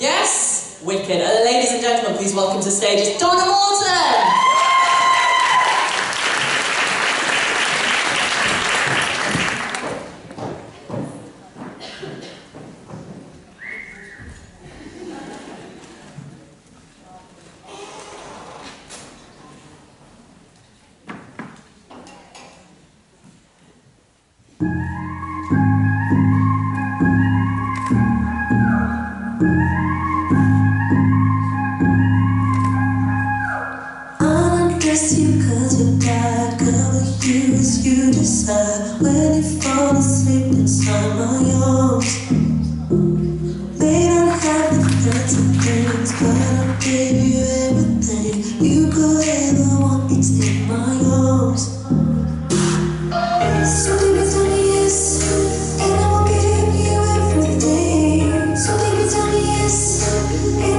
Yes? Wicked. Ladies and gentlemen, please welcome to the stage is Donna and Morton! You cause you're tired, cover you as you decide. When you fall asleep inside my arms, may not have the fancy things, but I'll give you everything you could ever want. It's in my arms. So baby tell me yes, and I will give you everything. So baby tell me yes, and